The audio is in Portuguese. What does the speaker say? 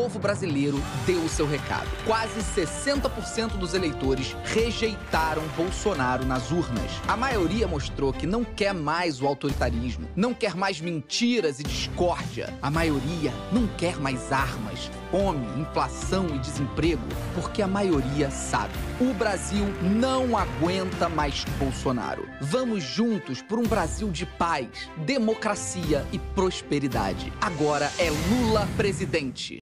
povo brasileiro deu o seu recado. Quase 60% dos eleitores rejeitaram Bolsonaro nas urnas. A maioria mostrou que não quer mais o autoritarismo, não quer mais mentiras e discórdia. A maioria não quer mais armas, fome, inflação e desemprego, porque a maioria sabe. O Brasil não aguenta mais Bolsonaro. Vamos juntos por um Brasil de paz, democracia e prosperidade. Agora é Lula presidente.